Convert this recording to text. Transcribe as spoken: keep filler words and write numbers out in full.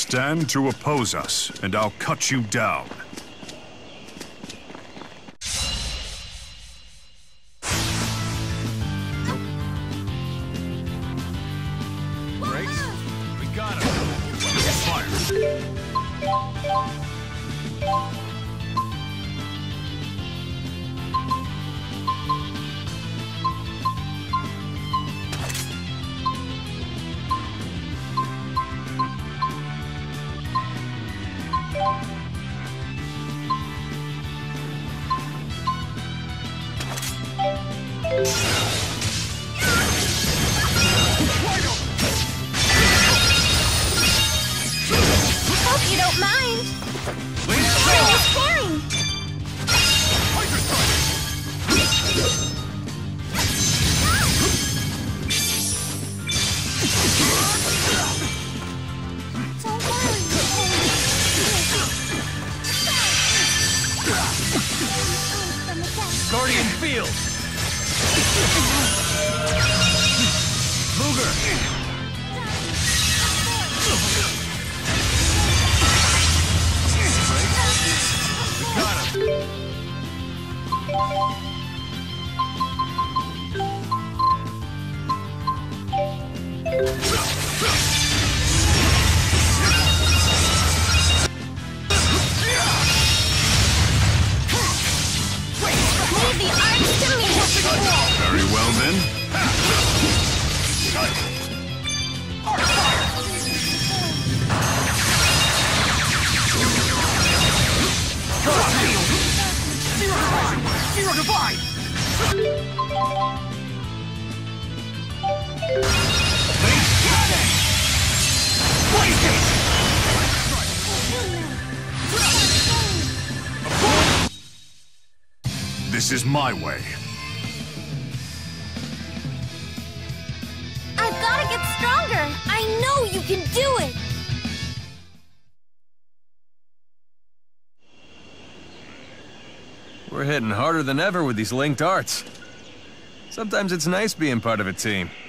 Stand to oppose us, and I'll cut you down. Brakes? We got him. Fire. Hope you don't mind. Really scary. Don't worry. Guardian Field! Luger! We got him! Leave the arms to me. Very well then. Zero Divide! This is my way. I've got to get stronger. I know you can do it. We're hitting harder than ever with these linked arts. Sometimes it's nice being part of a team.